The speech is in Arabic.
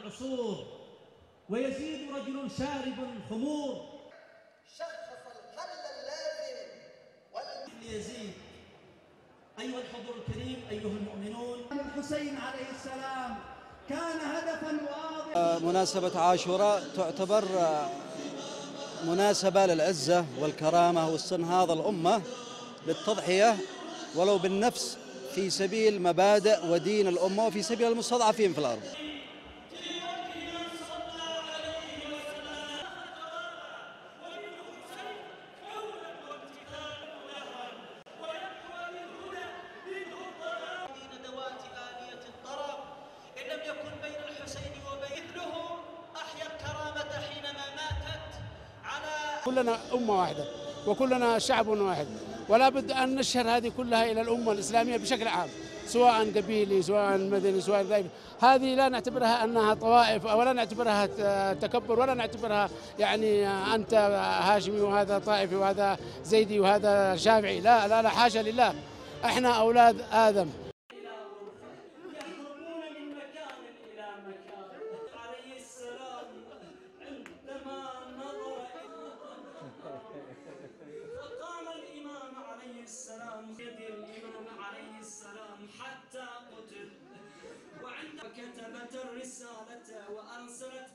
العصور ويزيد رجل شارب خمور. شخص الحل اللازم يزيد. أيها الحضور الكريم، أيها المؤمنون، الحسين عليه السلام كان هدفا واضحا. مناسبة عاشوراء تعتبر مناسبة للعزة والكرامة واستنهاض الأمة للتضحية ولو بالنفس في سبيل مبادئ ودين الأمة وفي سبيل المستضعفين في الأرض. كلنا أمة واحدة وكلنا شعب واحد، ولا بد أن نشهر هذه كلها إلى الأمة الإسلامية بشكل عام، سواء قبيلي سواء مدني سواء ذلك. هذه لا نعتبرها أنها طوائف ولا نعتبرها تكبر ولا نعتبرها يعني أنت هاشمي وهذا طائفي وهذا زيدي وهذا شافعي. لا لا لا، حاشا لله، احنا أولاد آدم. حتى قتل وكتبت الرسالة وأرسلت